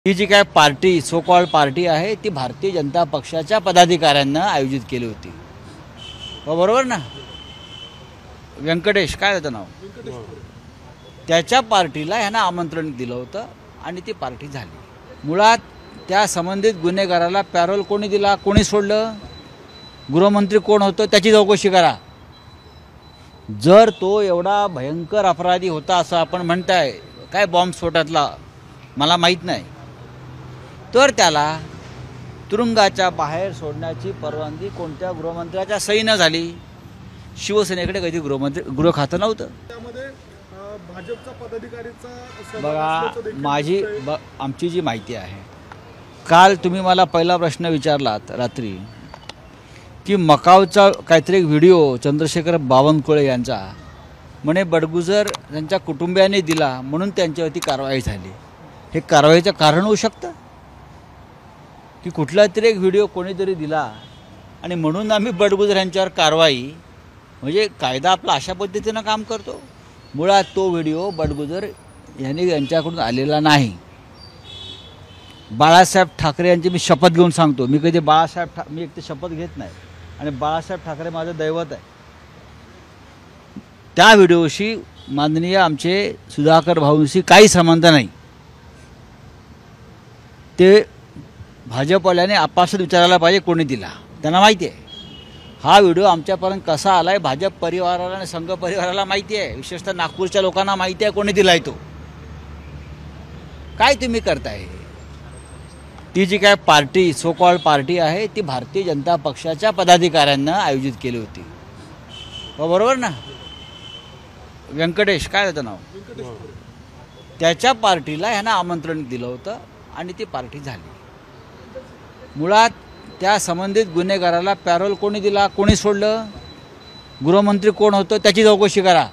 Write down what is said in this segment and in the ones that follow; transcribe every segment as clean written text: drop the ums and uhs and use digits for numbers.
ही जी काय party so called party आहे ती भारतीय जनता पक्षाच्या पदाधिकाऱ्यांना आयोजित केली होती. बरोबर ना? व्यंकटेश काय होतं नाव, त्याच्या पार्टीला ह्यांना आमंत्रण दिलं होतं आणि ती पार्टी झाली. मुळात त्या संबंधित गुन्हेगाराला पॅरोल कोणी दिला, कोणी सोडलं, गृहमंत्री कोण होतं त्याची चौकशी करा. जर तो एवढा भयंकर अपराधी होता असं आपण म्हणताय, काय बॉम्बस्फोटातला मला माहीत नाही, तर त्याला तुरुंगाच्या बाहेर सोडण्याची परवानगी कोणत्या गृहमंत्र्याच्या सहीनं झाली? शिवसेनेकडे कधी गृह खातं नव्हतं. त्यामध्ये भाजपचा पदाधिकारीचा बघा, आमची जी माहिती आहे, काल तुम्ही मला पहिला प्रश्न विचारलात रात्री की मकावचा काहीतरी एक व्हिडिओ चंद्रशेखर बावनकुळे यांचा म्हणे बडगुजर त्यांच्या कुटुंबियांनी दिला म्हणून त्यांच्यावरती कारवाई झाली. हे कारवाईचं कारण होऊ शकतं की कुठला तरी एक व्हिडिओ कोणीतरी दिला आणि म्हणून आम्ही बडगुजर यांच्यावर कारवाई, म्हणजे कायदा आपला अशा पद्धतीनं काम करतो. मुळात तो व्हिडिओ बडगुजर यांच्याकडून आलेला नाही. बाळासाहेब ठाकरे यांची मी शपथ घेऊन सांगतो, मी कधी मी एक तर शपथ घेत नाही आणि बाळासाहेब ठाकरे माझं दैवत आहे. त्या व्हिडिओशी माननीय आमचे सुधाकर भाऊंशी काही संबंध नाही. ते भाजपवाल्याने आपासून विचारायला पाहिजे कोणी दिला, त्यांना माहिती आहे. हा व्हिडिओ आमच्यापर्यंत कसा आला आहे भाजप परिवाराला आणि संघ परिवाराला माहिती आहे, विशेषतः नागपूरच्या लोकांना माहिती आहे कोणी दिला आहे तो. काय तुम्ही करताय? ती जी काय पार्टी सो कॉल्ड पार्टी आहे ती भारतीय जनता पक्षाच्या पदाधिकाऱ्यांना आयोजित केली होती. बरोबर ना? व्यंकटेश काय होतं नाव, त्याच्या पार्टीला ह्यांना आमंत्रण दिलं होतं आणि ती पार्टी झाली. मुळात त्या संबंधित गुन्हेगाराला पॅरोल कोणी दिला, कोणी सोडलं, गृहमंत्री कोण होतं त्याची चौकशी करा.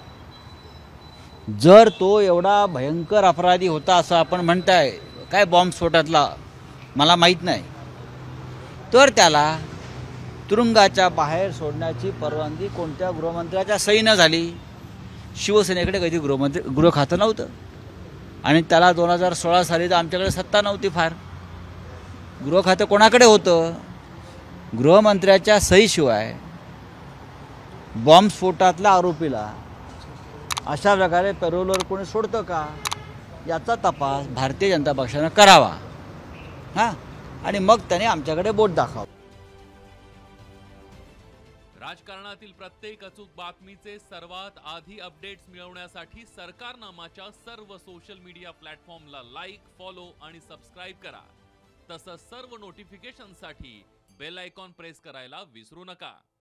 जर तो एवढा भयंकर अपराधी होता असं आपण म्हणताय, काय बॉम्बस्फोटातला मला माहीत नाही, तर त्याला तुरुंगाच्या बाहेर सोडण्याची परवानगी कोणत्या गृहमंत्र्याच्या सहीनं झाली? शिवसेनेकडे कधी गृह खातं नव्हतं आणि त्याला 2016 साली तर आमच्याकडे सत्ता नव्हती फार. गृह खातं कोणाकडे होतं? गृहमंत्र्याच्या सहीशिवाय बॉम्बस्फोटातल्या आरोपीला अशा प्रकारे पॅरोलवर कोणी सोडतं का, याचा तपास भारतीय जनता पक्षानं करावा. हां, आणि मग त्याने आमच्याकडे बोट दाखवावं. राजकारणातील प्रत्येक अचूक बातमीचे सर्वात आधी अपडेट्स मिळवण्यासाठी सरकारनामाच्या सर्व सोशल मीडिया प्लॅटफॉर्मला लाईक, फॉलो आणि सबस्क्राईब करा. तसंच सर्व नोटिफिकेशनसाठी बेल आयकॉन प्रेस करायला विसरू नका.